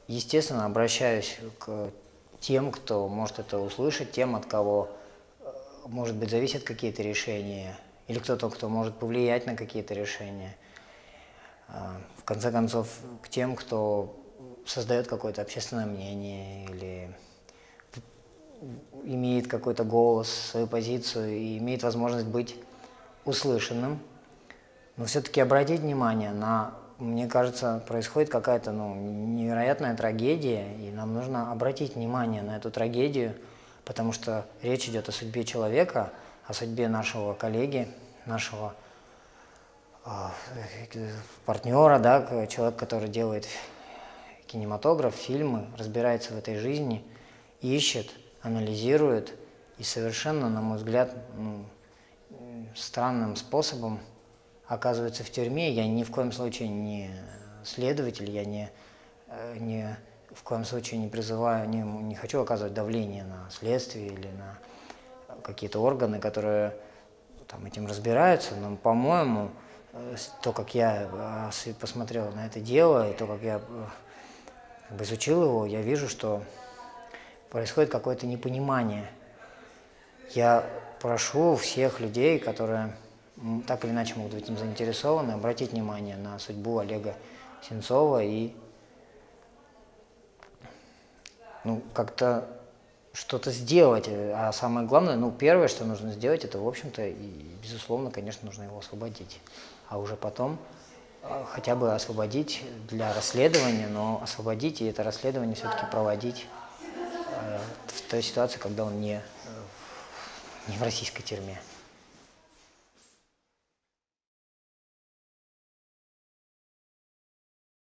естественно, обращаюсь к тем, кто может это услышать, тем, от кого, может быть, зависят какие-то решения, или кто-то, кто может повлиять на какие-то решения. В конце концов, к тем, кто создает какое-то общественное мнение или имеет какой-то голос, свою позицию и имеет возможность быть услышанным. Но все-таки обратить внимание на, мне кажется, происходит какая-то невероятная трагедия, и нам нужно обратить внимание на эту трагедию, потому что речь идет о судьбе человека, о судьбе нашего коллеги, нашего партнера, да, человека, который делает кинематограф, фильмы, разбирается в этой жизни, ищет, анализирует и совершенно, на мой взгляд, странным способом оказывается в тюрьме. Я ни в коем случае не следователь, я ни в коем случае не призываю, не хочу оказывать давление на следствие или на какие-то органы, которые там этим разбираются, но, по-моему, то, как я посмотрел на это дело, и то, как я изучил его, я вижу, что происходит какое-то непонимание. Я прошу всех людей, которые так или иначе могут быть этим заинтересованы, обратить внимание на судьбу Олега Сенцова и как-то что-то сделать. А самое главное, первое, что нужно сделать, это, в общем-то, и, безусловно, конечно, нужно его освободить. А уже потом хотя бы освободить для расследования, но освободить и это расследование все-таки проводить в той ситуации, когда он не в российской тюрьме.